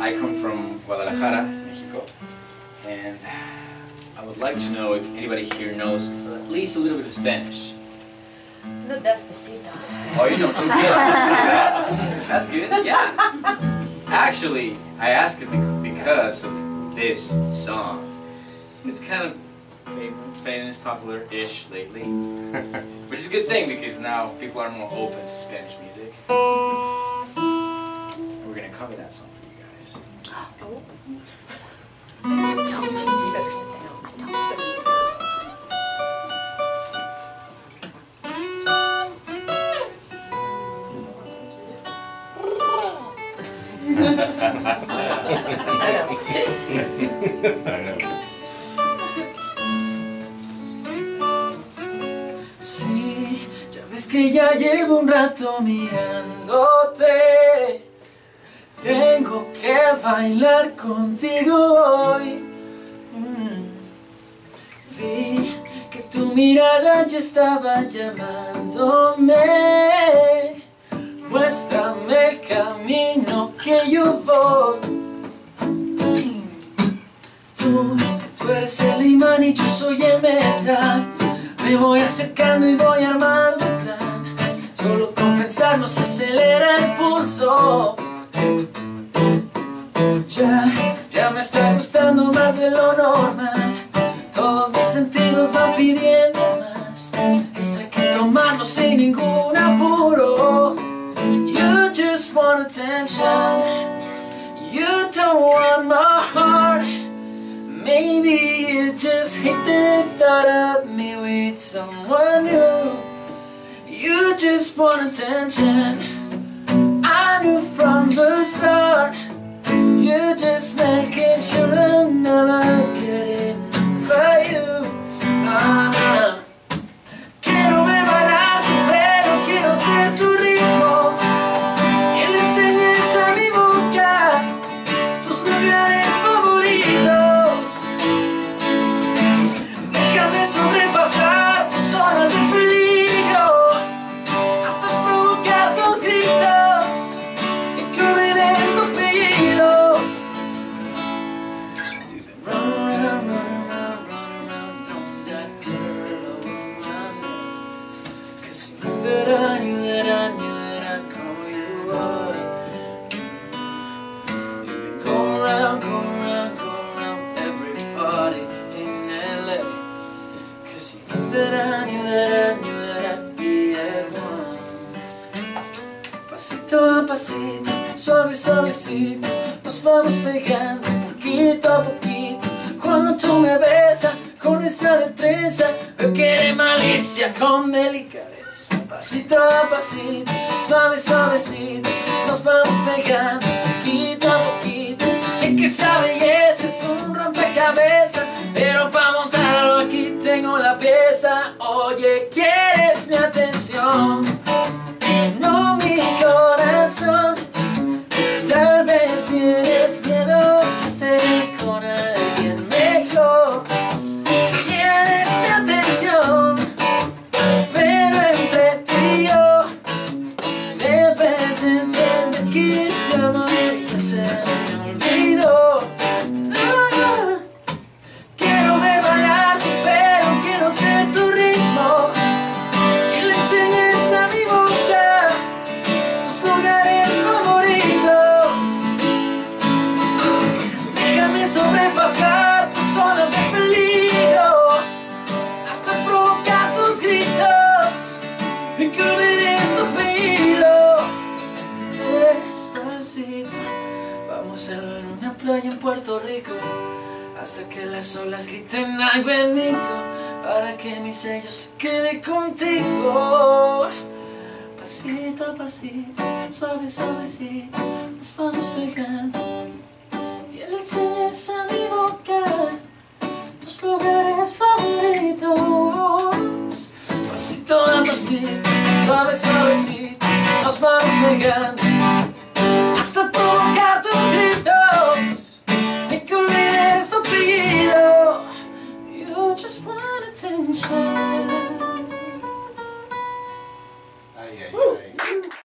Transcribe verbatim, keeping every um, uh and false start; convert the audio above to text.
I come from Guadalajara, Mexico, and I would like to know if anybody here knows at least a little bit of Spanish. No despacito. Oh, you know, that's good, yeah. Actually, I asked it because of this song. It's kind of famous, popular-ish lately, which is a good thing because now people are more open to Spanish music. And we're gonna cover that song for you guys. Oh. You better sit down. Sí, ya ves que ya llevo un rato mirándote. Tengo que bailar contigo hoy. Mm. Vi que tu mirada ya estaba llamándome. Muéstrame el camino que yo voy. Tú, tú eres el imán y yo soy el metal. Me voy acercando y voy armando un plan. Solo con pensar nos acelera el pulso. Ya, ya me está gustando más de lo normal. Todos mis sentidos van pidiendo más. Esto hay que tomarlo sin ningún apuro. You just want attention. You don't want my heart. Maybe you just hate the thought of me with someone new. You just want attention. I knew from the start. You just making sure I'm never getting over you. Ah, quiero ver bailarte, pero quiero ser tu ritmo. Que le enseñes a mi boca tus lugares favoritos. Déjame sobrepasar tus zonas de peligro hasta provocar tus gritos y que olvides tu apellido. You've been running around, running around, running around, throwing that dirt all around me. 'Cause you knew that I knew that I knew that I'd call you up. You've been going around, going around, going around every party in L A. 'Cause you knew that I knew that I knew that I'd be at one. Pasito a pasito, suave, suavecito, nos vamos pegando poquito a poquito. Cuando tú me besas con esa destreza, veo que eres malicia con delicadeza. Pasito a pasito, suave, suavecito, nos vamos pegando poquito a poquito. Es que esa belleza es un rompecabezas, pero para montarlo aquí tengo la pieza. Oye, ¿quieres mi atención? No mi corazón. Tal vez tienes miedo que esté con alguien mejor. Tienes mi atención, pero entre tú y yo debes de entender que este amor ya se me olvidó. No, no. Quiero ver bailarte, pero quiero ser tu ritmo. Que le enseñes a mi boca tus lugares favoritos. Déjame sobrepasar tus zonas de peligro hasta provocar tus gritos y que olvides tu apellido. Despacito, vamos a hacerlo en una playa en Puerto Rico hasta que las olas griten ay bendito, para que mi sello se quede contigo. Pasito a pasito, suave, suavecito, nos vamos pegando. Y le enseñes a mi boca tus lugares favoritos. Pasito a pasito, suave, suavecito, nos vamos pegando hasta provocar tus gritos y que olvides tu apellido. You just want attention. Ay, ay, ay.